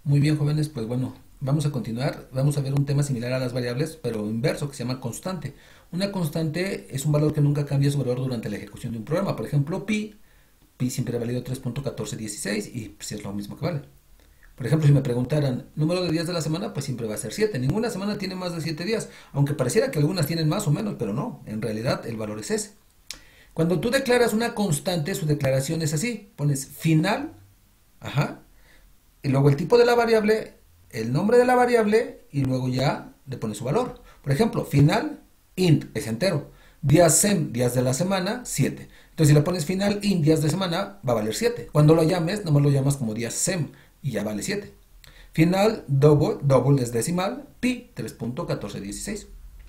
Muy bien, jóvenes, pues bueno, vamos a continuar. Vamos a ver un tema similar a las variables, pero inverso, que se llama constante. Una constante es un valor que nunca cambia su valor durante la ejecución de un programa. Por ejemplo, pi siempre ha valido 3.1416 y pues es lo mismo que vale. Por ejemplo, si me preguntaran número de días de la semana, pues siempre va a ser 7. Ninguna semana tiene más de 7 días, aunque pareciera que algunas tienen más o menos, pero no, en realidad el valor es ese. Cuando tú declaras una constante, su declaración es así, pones final, ajá, y luego el tipo de la variable, el nombre de la variable y luego ya le pones su valor. Por ejemplo, final int es entero. Días sem, días de la semana, 7. Entonces si le pones final int días de semana, va a valer 7. Cuando lo llames, nomás lo llamas como días sem y ya vale 7. Final double, double es decimal, pi 3.1416.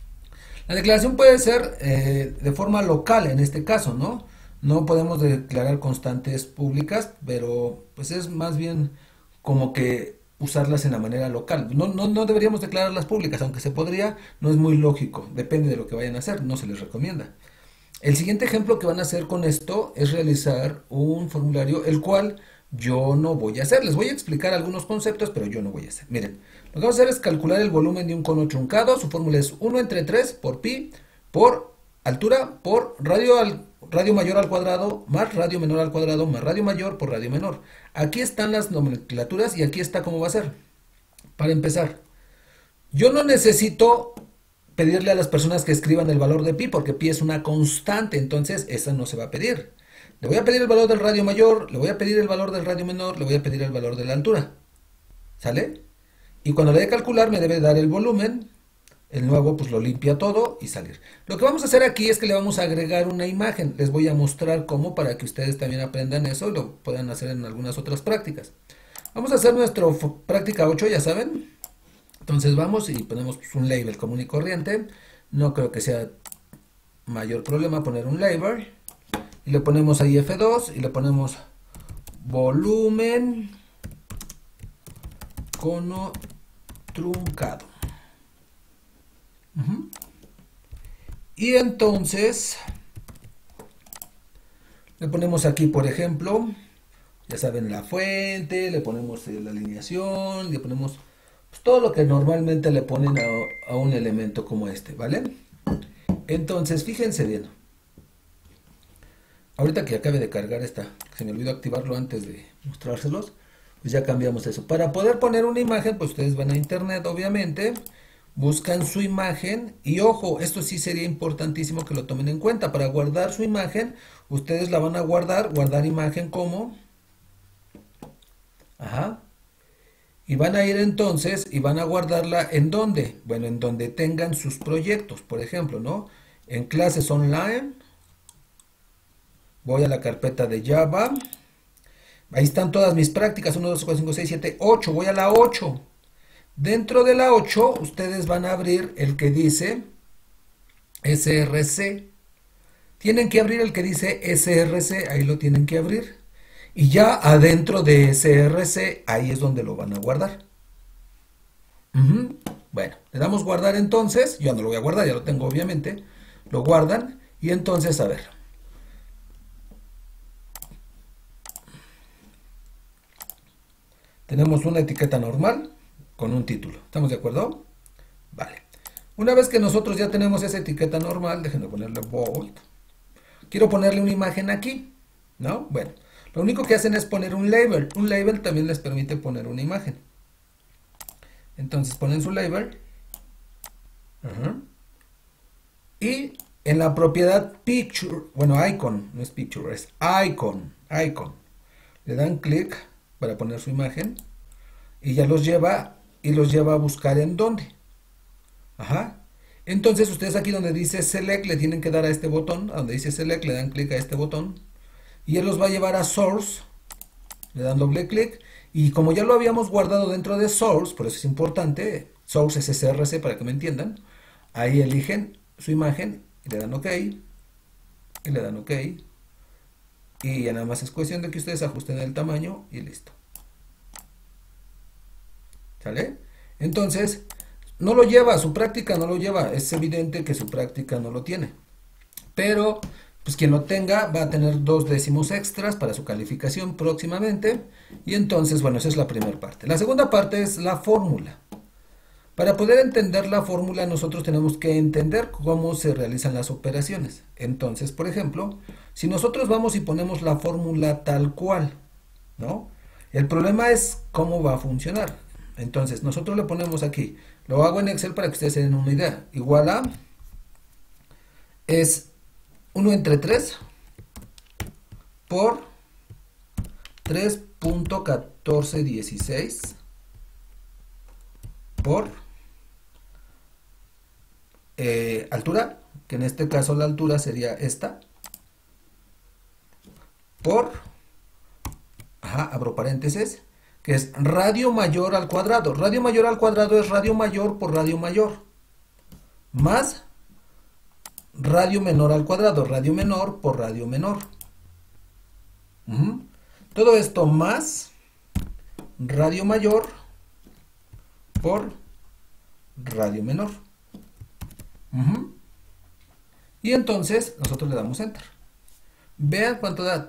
La declaración puede ser de forma local en este caso, ¿no? No podemos declarar constantes públicas, pero pues es más bien como que usarlas en la manera local. No deberíamos declararlas públicas, aunque se podría, no es muy lógico, depende de lo que vayan a hacer, no se les recomienda. El siguiente ejemplo que van a hacer con esto es realizar un formulario, el cual yo no voy a hacer. Les voy a explicar algunos conceptos, pero yo no voy a hacer. Miren, lo que vamos a hacer es calcular el volumen de un cono truncado. Su fórmula es 1 entre 3 por pi por altura por radio mayor al cuadrado más radio menor al cuadrado más radio mayor por radio menor. Aquí están las nomenclaturas y aquí está cómo va a ser. Para empezar, yo no necesito pedirle a las personas que escriban el valor de pi porque pi es una constante, entonces esa no se va a pedir. Le voy a pedir el valor del radio mayor, le voy a pedir el valor del radio menor, le voy a pedir el valor de la altura. ¿Sale? Y cuando le dé calcular me debe dar el volumen, el nuevo pues lo limpia todo y salir. Lo que vamos a hacer aquí es que le vamos a agregar una imagen. Les voy a mostrar cómo para que ustedes también aprendan eso y lo puedan hacer en algunas otras prácticas. Vamos a hacer nuestra práctica 8, ya saben. Entonces vamos y ponemos un label común y corriente. No creo que sea mayor problema poner un label. Y le ponemos ahí F2 y le ponemos volumen cono truncado. Y entonces le ponemos aquí, por ejemplo, ya saben, la fuente, le ponemos la alineación, le ponemos pues, todo lo que normalmente le ponen a un elemento como este, ¿vale? Entonces, fíjense bien. Ahorita que acabe de cargar esta, se me olvidó activarlo antes de mostrárselos, pues ya cambiamos eso. Para poder poner una imagen, pues ustedes van a internet, obviamente, buscan su imagen y ojo, esto sí sería importantísimo que lo tomen en cuenta. Para guardar su imagen, ustedes la van a guardar imagen como, ajá, y van a ir entonces y van a guardarla ¿en dónde? Bueno, en donde tengan sus proyectos, por ejemplo, ¿no? En clases online, voy a la carpeta de Java. Ahí están todas mis prácticas, 1, 2, 4, 5, 6, 7, 8. Voy a la 8. Dentro de la 8, ustedes van a abrir el que dice SRC. Tienen que abrir el que dice SRC, ahí lo tienen que abrir. Y ya adentro de SRC, ahí es donde lo van a guardar. Bueno, le damos guardar entonces. Yo no lo voy a guardar, ya lo tengo obviamente. Lo guardan y entonces, a ver. Tenemos una etiqueta normal con un título. ¿Estamos de acuerdo? Vale. Una vez que nosotros ya tenemos esa etiqueta normal, déjenme ponerle bold. Quiero ponerle una imagen aquí, ¿no? Bueno, lo único que hacen es poner un label. Un label también les permite poner una imagen. Entonces ponen su label. Y en la propiedad picture, bueno, icon, no es picture, es icon. Le dan clic para poner su imagen y ya los lleva a buscar en dónde. Ajá. Entonces ustedes aquí donde dice select le tienen que dar a este botón, a donde dice select le dan clic a este botón y él los va a llevar a source, le dan doble clic y como ya lo habíamos guardado dentro de source, por eso es importante, source es src para que me entiendan, ahí eligen su imagen y le dan ok y le dan ok y ya nada más es cuestión de que ustedes ajusten el tamaño y listo. ¿Sale? Entonces, no lo lleva, su práctica no lo lleva, es evidente que su práctica no lo tiene. Pero pues quien lo tenga va a tener 2 décimos extras para su calificación próximamente. Y entonces, bueno, esa es la primera parte. La segunda parte es la fórmula. Para poder entender la fórmula, nosotros tenemos que entender cómo se realizan las operaciones. Entonces, por ejemplo, si nosotros vamos y ponemos la fórmula tal cual, ¿no? El problema es cómo va a funcionar. Entonces, nosotros le ponemos aquí, lo hago en Excel para que ustedes se den una idea. Igual a es 1 entre 3 por 3.1416 por altura, que en este caso la altura sería esta, por, abro paréntesis, que es radio mayor al cuadrado. Radio mayor al cuadrado es radio mayor por radio mayor, más radio menor al cuadrado, radio menor por radio menor. Todo esto más radio mayor por radio menor. Y entonces nosotros le damos enter. Vean cuánto da,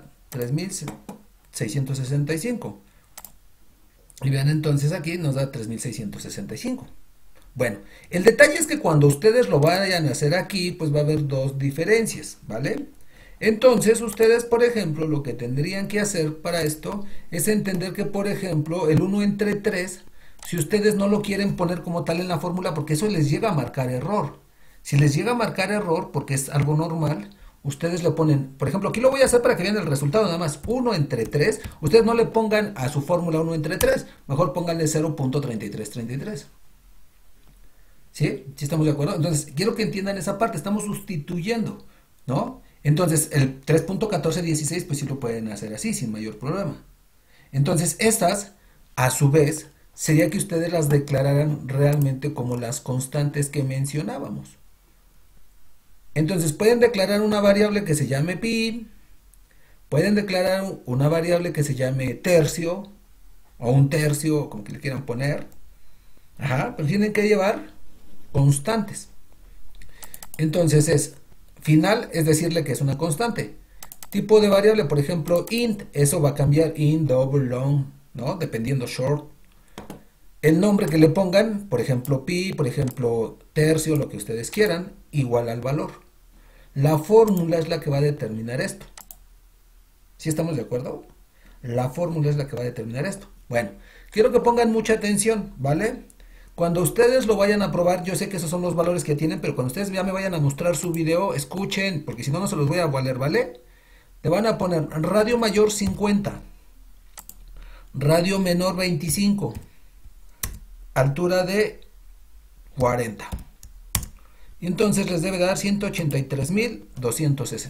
3665. Y vean entonces aquí nos da 3665. Bueno, el detalle es que cuando ustedes lo vayan a hacer aquí, pues va a haber dos diferencias, ¿vale? Entonces ustedes, por ejemplo, lo que tendrían que hacer para esto es entender que, por ejemplo, el 1 entre 3, si ustedes no lo quieren poner como tal en la fórmula, porque eso les llega a marcar error. Si les llega a marcar error, porque es algo normal, ustedes le ponen, por ejemplo, aquí lo voy a hacer para que vean el resultado nada más, 1 entre 3, ustedes no le pongan a su fórmula 1 entre 3, mejor pónganle 0.3333. ¿Sí? ¿Sí estamos de acuerdo? Entonces, quiero que entiendan esa parte, estamos sustituyendo, ¿no? Entonces, el 3.1416, pues sí lo pueden hacer así, sin mayor problema. Entonces, estas, a su vez, sería que ustedes las declararan realmente como las constantes que mencionábamos. Entonces, pueden declarar una variable que se llame pi, pueden declarar una variable que se llame tercio, o un tercio, como que le quieran poner. Pero tienen que llevar constantes. Entonces es final, es decirle que es una constante. Tipo de variable, por ejemplo, int, eso va a cambiar, int, double, long, ¿no? Dependiendo, short. El nombre que le pongan, por ejemplo, pi, por ejemplo, tercio, lo que ustedes quieran, igual al valor. La fórmula es la que va a determinar esto. ¿Sí estamos de acuerdo? La fórmula es la que va a determinar esto. Bueno, quiero que pongan mucha atención, ¿vale? Cuando ustedes lo vayan a probar, yo sé que esos son los valores que tienen, pero cuando ustedes ya me vayan a mostrar su video, escuchen, porque si no, no se los voy a valer, ¿vale? Le van a poner radio mayor 50, radio menor 25, altura de 40. Y entonces les debe dar 183.260.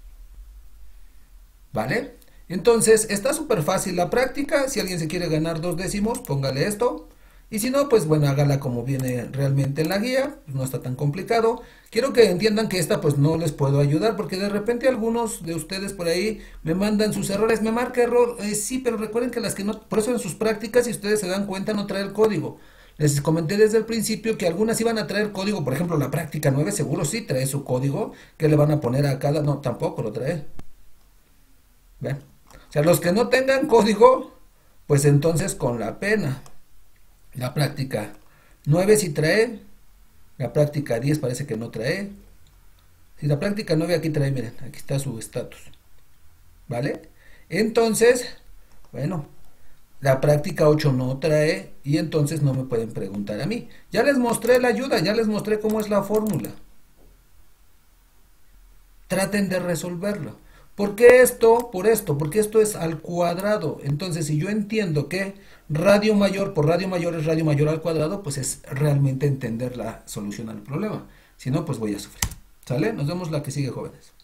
¿Vale? Entonces, está súper fácil la práctica. Si alguien se quiere ganar 2 décimos, póngale esto. Y si no, pues bueno, hágala como viene realmente en la guía, no está tan complicado. Quiero que entiendan que esta pues no les puedo ayudar, porque de repente algunos de ustedes por ahí me mandan sus errores, me marca error, sí, pero recuerden que las que no, por eso en sus prácticas, si ustedes se dan cuenta, no trae el código. Les comenté desde el principio que algunas iban a traer código, por ejemplo la práctica 9 seguro sí trae su código, que le van a poner a cada, no, tampoco lo trae. ¿Ven? O sea, los que no tengan código, pues entonces con la pena. La práctica 9 sí trae, la práctica 10 parece que no trae. Si la práctica 9 aquí trae, miren, aquí está su estatus. ¿Vale? Entonces, bueno, la práctica 8 no trae y entonces no me pueden preguntar a mí. Ya les mostré la ayuda, ya les mostré cómo es la fórmula. Traten de resolverlo. ¿Por qué esto? Por esto, porque esto es al cuadrado. Entonces, si yo entiendo que radio mayor por radio mayor es radio mayor al cuadrado, pues es realmente entender la solución al problema. Si no, pues voy a sufrir. ¿Sale? Nos vemos la que sigue, jóvenes.